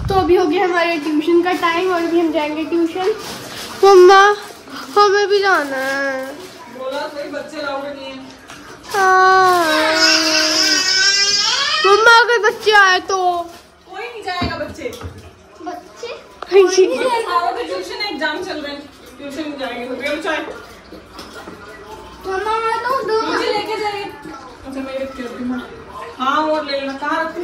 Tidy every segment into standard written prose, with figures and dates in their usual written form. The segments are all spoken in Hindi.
तो अभी हो गया हमारे ट्यूशन का टाइम और अभी हम जाएंगे ट्यूशन। मम्मा हमें भी जाना है। बोला सही, बच्चे लाओगे नहीं है। मम्मा अगर बच्चे आए तो कोई नहीं जाएगा। बच्चे ट्यूशन एग्जाम चल रहे हैं, ट्यूशन जाएंगे तो चाय मुझे लेके जाइए। अच्छा मैं वेट करती हूँ। हाँ और ले लेना। कहाँ रखूँ?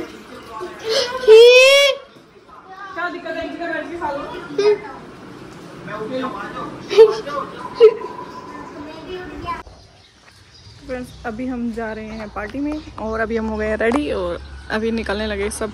क्या दिक्कत है? इधर बैठ के खा लो। फ्रेंड्स अभी हम जा रहे हैं पार्टी में और अभी हम हो गए रेडी और अभी निकलने लगे सब।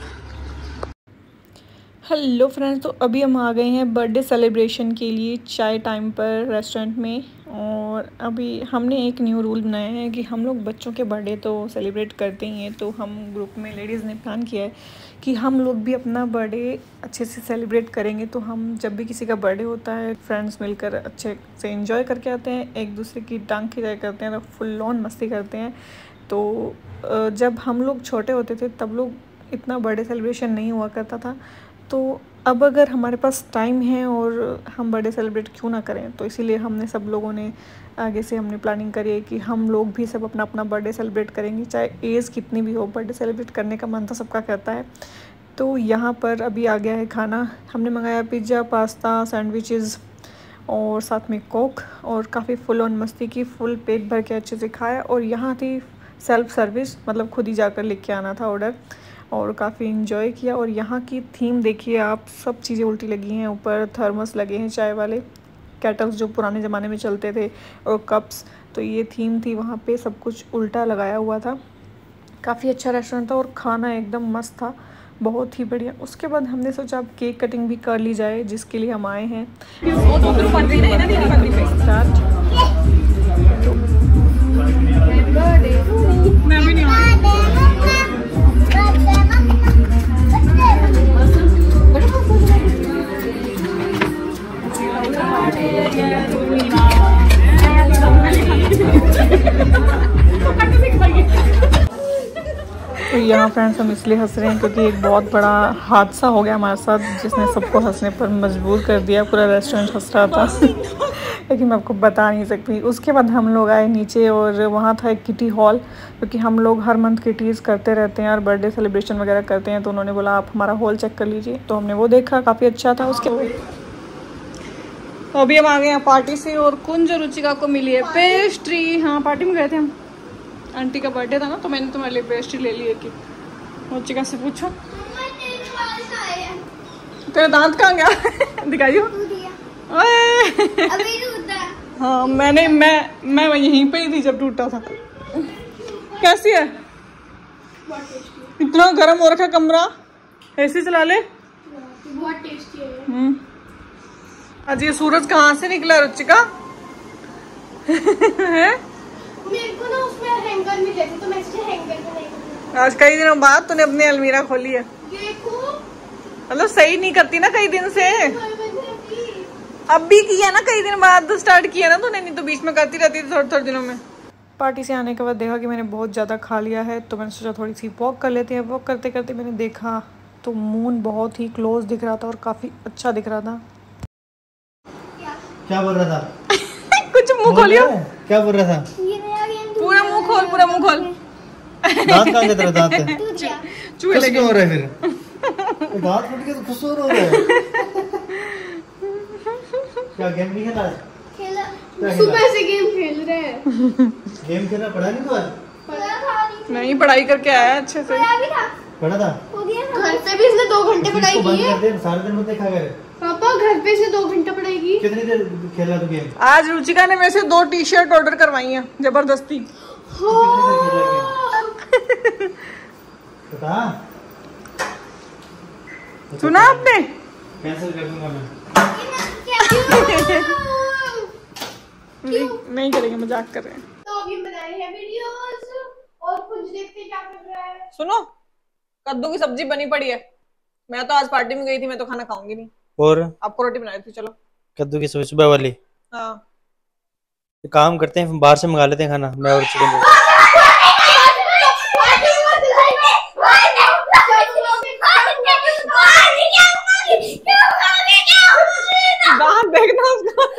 हेलो फ्रेंड्स, तो अभी हम आ गए हैं बर्थडे सेलिब्रेशन के लिए चाय टाइम पर रेस्टोरेंट में। और अभी हमने एक न्यू रूल बनाया है कि हम लोग बच्चों के बर्थडे तो सेलिब्रेट करते ही हैं, तो हम ग्रुप में लेडीज़ ने प्लान किया है कि हम लोग भी अपना बर्थडे अच्छे से सेलिब्रेट करेंगे। तो हम जब भी किसी का बर्थडे होता है फ्रेंड्स मिलकर अच्छे से एंजॉय करके आते हैं, एक दूसरे की टांग खिंचाई करते हैं, तो फुल ऑन मस्ती करते हैं। तो जब हम लोग छोटे होते थे तब लोग इतना बर्थडे सेलिब्रेशन नहीं हुआ करता था। तो अब अगर हमारे पास टाइम है और हम बर्थडे सेलिब्रेट क्यों ना करें, तो इसीलिए हमने सब लोगों ने आगे से हमने प्लानिंग करी है कि हम लोग भी सब अपना अपना बर्थडे सेलिब्रेट करेंगे, चाहे एज कितनी भी हो। बर्थडे सेलिब्रेट करने का मन तो सबका करता है। तो यहाँ पर अभी आ गया है खाना। हमने मंगाया पिज़्ज़ा, पास्ता, सैंडविचेज़ और साथ में कोक, और काफ़ी फुल ऑन मस्ती की, फुल पेट भर के अच्छे से खाया। और यहाँ थी सेल्फ सर्विस, मतलब खुद ही जाकर लेके आना था ऑर्डर, और काफ़ी इन्जॉय किया। और यहाँ की थीम देखिए आप, सब चीज़ें उल्टी लगी हैं। ऊपर थर्मस लगे हैं, चाय वाले केटल्स जो पुराने ज़माने में चलते थे, और कप्स। तो ये थीम थी वहाँ पे, सब कुछ उल्टा लगाया हुआ था। काफ़ी अच्छा रेस्टोरेंट था और खाना एकदम मस्त था, बहुत ही बढ़िया। उसके बाद हमने सोचा अब केक कटिंग भी कर ली जाए, जिसके लिए हम आए हैं। मैं भी नहीं तो यहाँ फ्रेंड्स हम इसलिए हंस रहे हैं क्योंकि एक बहुत बड़ा हादसा हो गया हमारे साथ, जिसने सबको हंसने पर मजबूर कर दिया। पूरा रेस्टोरेंट हंस रहा था लेकिन मैं आपको बता नहीं सकती। उसके बाद हम लोग आए नीचे और वहाँ था एक किटी हॉल, क्योंकि हम लोग हर मंथ किटीज़ करते रहते हैं और बर्थडे सेलिब्रेशन वगैरह करते हैं। तो उन्होंने बोला आप हमारा हॉल चेक कर लीजिए, तो हमने वो देखा, काफ़ी अच्छा था। उसके अभी हम आ गए हैं पार्टी से और कुंज रुचिका को मिली है पेस्ट्री। हाँ पार्टी में गए थे हम, आंटी का बर्थडे था ना, तो मैंने तुम्हारे लिए पेस्ट्री ले ली है। कि रुचिका से पूछो तेरे दांत कहाँ गया दिखाइयो। हाँ मैं यहीं पे ही थी जब टूटा था। कैसी है? इतना गर्म हो रखा कमरा, ऐसे चला ले। बहुत टेस्टी है। आज ये सूरज कहाँ से निकला रुचिका? है मेरे को ना उसमें हैंगर मिले थे, तो मैं इसलिए हैंगर में नहीं। आज कई दिनों बाद तूने अपनी अलमीरा खोली है। देखो मतलब सही नहीं करती ना कई दिन से। अब भी किया ना, कई दिन बाद स्टार्ट किया ना तूने, नहीं तो बीच में करती रहती थी थोड़े दिनों में। पार्टी से आने के बाद देखा कि मैंने बहुत ज़्यादा खा लिया है, तो मैंने सोचा थोड़ी सी वॉक कर लेते हैं। वॉक करते करते मैंने देखा तो मून बहुत ही क्लोज दिख रहा था और काफ़ी अच्छा दिख रहा था। क्या बोल रहा था? कुछ मुंह खोलियो। क्या बोल रहा था? पूरा मुंह खोल, पूरा मुंह खोल। दांत कहाँ गए तेरे? दांत चूहे लगे हो रहे फिर दांत फट के तो खुश हो रहा है। क्या गेम नहीं खेला? सुबह से गेम खेल रहे हैं। गेम खेला, पढ़ा नहीं तो आज? नहीं, पढ़ाई करके आया अच्छे से। पढ़ा था? घर पे भी इसने 2 घंटे पढ़ाई की है। सारे दिन में देखा कर पापा, घर पे इसने 2 घंटे पढ़ाई की। कितनी देर खेला तू गेम? आज रुचिका ने मेरे से 2 टी-शर्ट ऑर्डर करवाई हैं जबरदस्ती। सुना आपने? कैंसिल कर दूंगा मैं। नहीं करेंगे, मजाक कर रहे हैं। तो अभी बनाए हैं वीडियोस और कुछ देखते क्या कर रहा है। सुनो, कद्दू की सब्जी बनी पड़ी है। मैं तो आज पार्टी में गई थी, मैं तो खाना खाऊंगी नहीं। और आपको रोटी बनाई थी। चलो कद्दू की सब्जी सुबह वाली। हाँ काम करते हैं, बाहर से मंगा लेते हैं खाना, मैं और चिकन।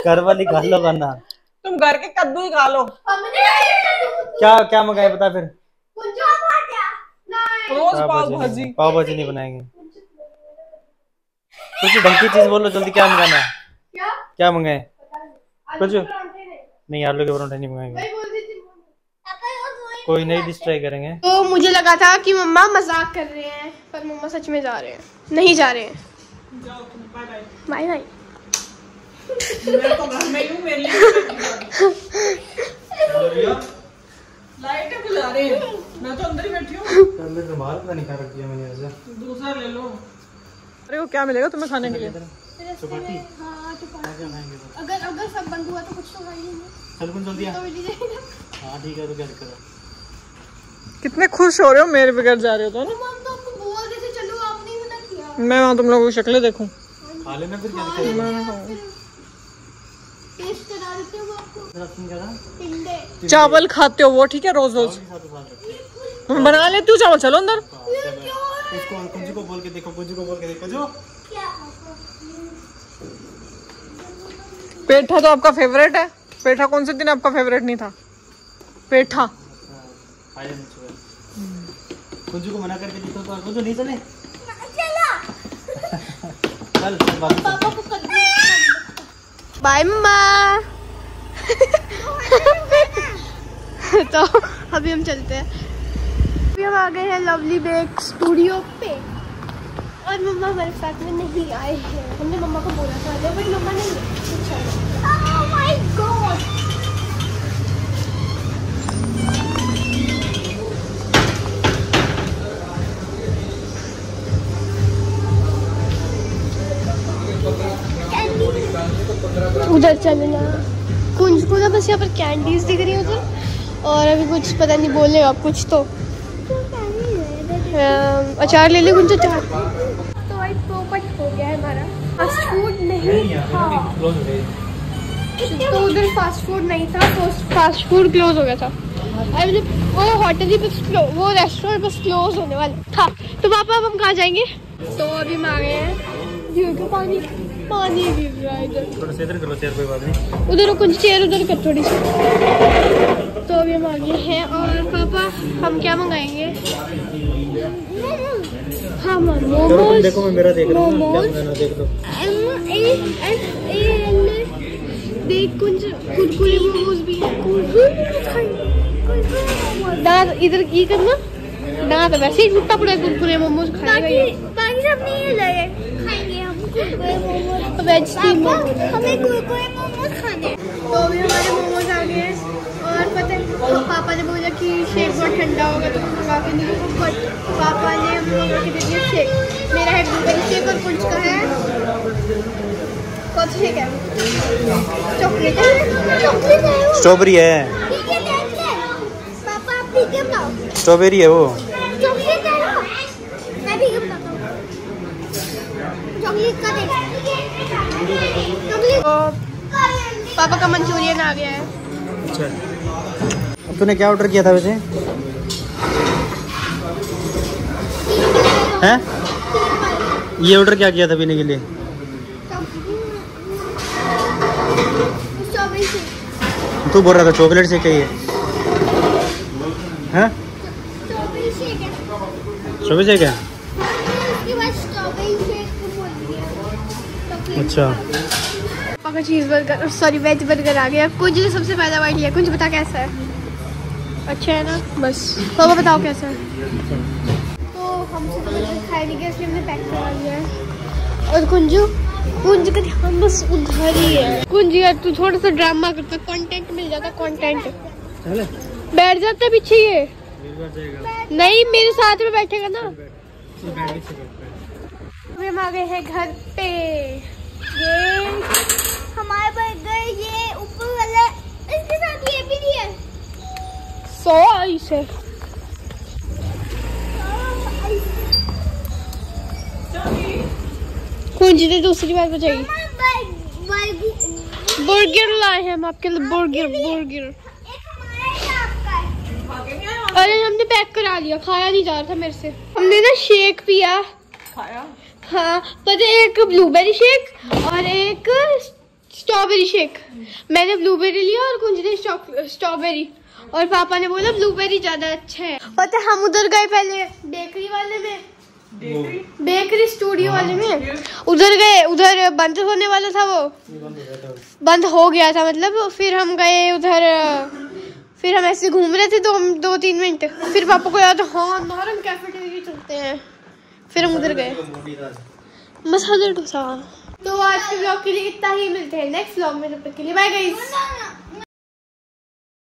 घर वाली खा लो खाना। तुम घर के कद्दू ही खा लो। क्या क्या मंगाए बता फिर। रोज पाव भाजी। पाव भाजी नहीं बनाएंगे। कुछ ढंग की चीज बोलो जल्दी। क्या मंगाना है? क्या मंगाए? कुछ नहीं, आलू के पराठे नहीं मंगाएंगे। कोई नई डिश ट्राई करेंगे। तो मुझे लगा था कि मम्मा मजाक कर रहे हैं, पर मम्मा सच में जा रहे हैं। नहीं जा रहे हैं। Bye bye. मैं तो घर में हूँ, मेरे लिए लाइट बुझा रहे हैं। मैं तो अंदर ही बैठी हूँ। रुमाल का नहीं खा रख दिया मैंने ऐसा। दूसरा ले लो। अरे वो क्या मिलेगा तुम्हें खाने के लिए? चपाती। हाँ, अगर सब बंद हुआ तो कुछ तो खाएंगे। चल कुछ जल्दी आ। हाँ ठीक है, तो क्या दिक्कत है? कितने खुश हो रहे हो मेरे बगैर जा रहे हो तो ना। हम तो आपको बोल रहे थे चलो, आपने मना किया। मैं वहाँ तुम लोगों की शक्लें देखूं। खा लेना फिर, क्या दिक्कत है? टेस्ट करा देते हो आपको। टिंडे चावल खाते हो वो ठीक है, रोज रोज मैं बना लेती हूँ चावल। चलो अंदर। इसको कुंजी को बोल के देखो, कुंजी को बोल के देखो। जो पेठा तो आपका फेवरेट है। पेठा कौन से दिन आपका फेवरेट नहीं था? पेठा कुंजी को मना करके देखो तो कुंजी नहीं चले। चल पापा को कर दो। बाय मम्मा। तो अभी हम चलते हैं। अभी हम आ गए हैं लवली बेक स्टूडियो पे, और मम्मा हमारे साथ में नहीं आए हैं। हमने मम्मा को बोला था बट मम्मा नहीं है। Oh my God. उधर चलना कुंज को ना, बस यहाँ पर कैंडीज दिख रही है उधर, और अभी कुछ पता नहीं बोलेगा आप कुछ तो। अचार ले ले कुंज, अचार। तो भाई पोपट हो गया है हमारा। फास्ट फूड नहीं था तो उधर फास्ट फूड नहीं था, तो फास्ट फूड क्लोज हो गया था। अरे वो होटल ही बस वो रेस्टोरेंट बस क्लोज होने वाला था। तो पापा अब हम कहाँ जाएंगे? तो अभी हम आ गए हैं। पानी पानी गिर रहा है इधर। थोड़ा सा इधर कर लो चेयर, कोई बात नहीं। उधर कुछ चेयर उधर कर थोड़ी सी। तो अभी हम आ गए हैं, और पापा हम क्या मंगाएंगे? हाँ मोमोज। देखो मैं मेरा देख रहा हूँ, क्या मंगाना देख लो। देख कुछ कुरकुरे मोमोज भी हैं। दांत इधर ये करना, दांत वैसे ही टूटा पड़ा है। कुरकुरे मोमोज खाएगा बाकी सब नहीं है, खाएंगे हम वेज मोमोज। हमें कुरकुरे मोमोज खाने। तो अभी हमारे मोमोज आ गए हैं, और पता है पापा ने बोला कि शेक बहुत ठंडा होगा तो मंगा के नहीं, बट पापा ने मंगा के दे दिया शेक। मेरा है ब्लूबेरी शेक और कुछ का है कौन सा शेक है? चॉकलेट है। स्ट्रॉबेरी है। पापा आप ठीक है बताओ। स्ट्रॉबेरी है वो। चॉकलेट है ना, मैं भी बताता हूँ। चॉकलेट का दे। चॉकलेट। पापा का मंचूरियन आ गया है। अच्छा, अब तूने क्या ऑर्डर किया था वैसे? हैं? ये ऑर्डर क्या किया था पीने के लिए? Strawberry shake. तू बोल रहा था चॉकलेट शेक है ये। हैं? स्ट्रॉबेरी शेक है। स्ट्रॉबेरी शेक है? उसके बाद स्ट्रॉबेरी शेक बोल दिया। अच्छा, पापा का cheese burger, sorry veg burger आ गया। कुछ ने सबसे पहला बाइट लिया। कुछ बता कैसा है? अच्छा है ना? बस पापा बताओ कैसा है। तो हमसे तो बर्गर खाए नहीं गया, इसलिए हमने पैक करा लिया है। और कुंज का ध्यान बस उधर ही है। कुंज यार तू थोड़ा सा ड्रामा करता, कंटेंट मिल जाता। कंटेंट बैठ जाता पीछे। ये नहीं मेरे साथ में बैठेगा ना। अभी हम आ गए हैं घर पे। ये हमारे बर्गर, ये ऊपर वाला, इसके साथ ये भी नहीं है। 100 आइस है। कुंजी ने दूसरी बार बचाई। बर्गर लाए हैं हम आपके लिए। बर्गर अरे हमने पैक करा लिया, खाया नहीं जा रहा था मेरे से। हमने ना शेक पिया। खाया? हाँ, पर एक ब्लूबेरी शेक और एक स्ट्रॉबेरी शेक। मैंने ब्लूबेरी लिया और कुंज ने स्ट्रॉबेरी, और पापा ने बोला ब्लूबेरी ज्यादा अच्छा है। पता है हम उधर गए पहले बेकरी वाले में, बेकरी स्टूडियो वाले में उधर गए, उधर बंद होने वाला था, वो बंद हो गया था मतलब। फिर हम गए उधर, फिर हम ऐसे घूम रहे थे 2-3 मिनट, फिर पापा को याद हाँ नारंग कैफेटेरिया चलते हैं, फिर हम उधर गए। मसाला डोसा। तो आज के ब्लॉग के लिए इतना ही, मिलते हैं नेक्स्ट ब्लॉग में, तब तक के लिए बाय गाइस।